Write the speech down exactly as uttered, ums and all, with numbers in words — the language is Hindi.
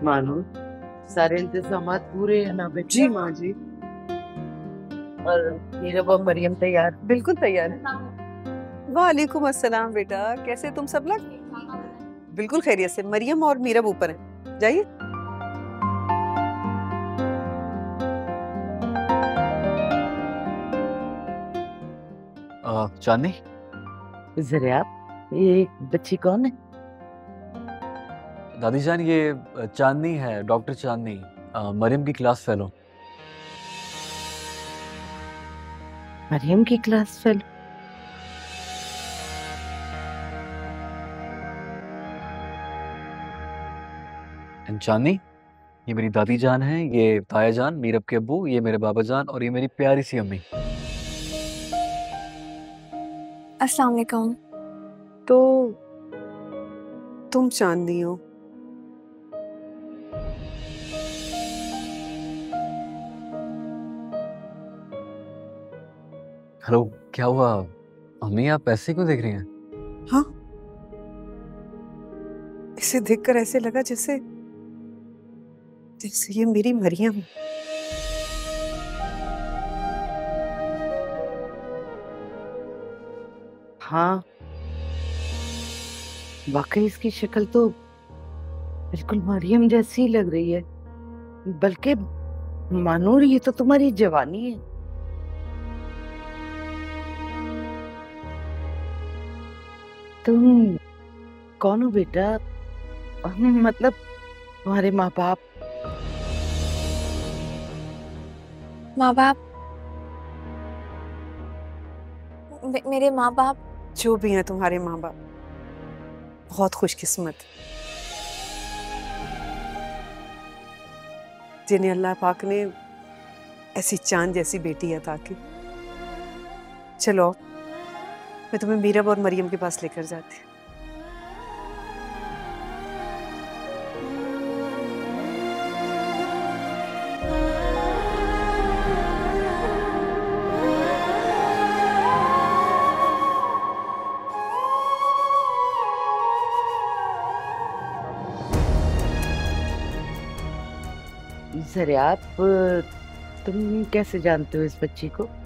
मानो सारे इंतजाम पूरे हैं ना बेटी? जी माँ जी। और नीरव और मरियम तैयार? बिल्कुल तैयार है। वालेकुम अस्सलाम बेटा, कैसे तुम सब लोग? बिल्कुल खैरियत से। मरियम और मीरब ऊपर हैं, जाइए। आ, चांदनी। जरा ये बच्ची कौन है? दादी जान, ये चांदनी है, डॉक्टर चांदनी, आ, मरियम की क्लास फेलो। मरियम की क्लास फेलो? एंड चांदनी, ये मेरी दादी जान है, ये ताया जान, मीरब के अब्बू, ये मेरे बाबा जान, और ये मेरी प्यारी सी अम्मी। अस्सलाम वालेकुम। तो तुम चांदनी हो? हेलो, क्या हुआ अम्मी, आप ऐसे क्यों देख रही हैं? हाँ, इसे देखकर ऐसे लगा जैसे जैसे ये मेरी मरियम। हाँ, वाकई इसकी शक्ल तो बिल्कुल मरियम जैसी ही लग रही है। बल्कि मानूर, ये तो तुम्हारी जवानी है। तुम कौन हो बेटा? मतलब तुम्हारे माँ बाप? माँ बाप? मे मेरे माँ बाप जो भी हैं तुम्हारे माँ बाप, बहुत खुशकिस्मत, जिन्हें अल्लाह पाक ने ऐसी चांद जैसी बेटी अता की। चलो, मैं तुम्हें मीरब और मरियम के पास लेकर जाती हूँ। जरा आप, तुम कैसे जानते हो इस बच्ची को?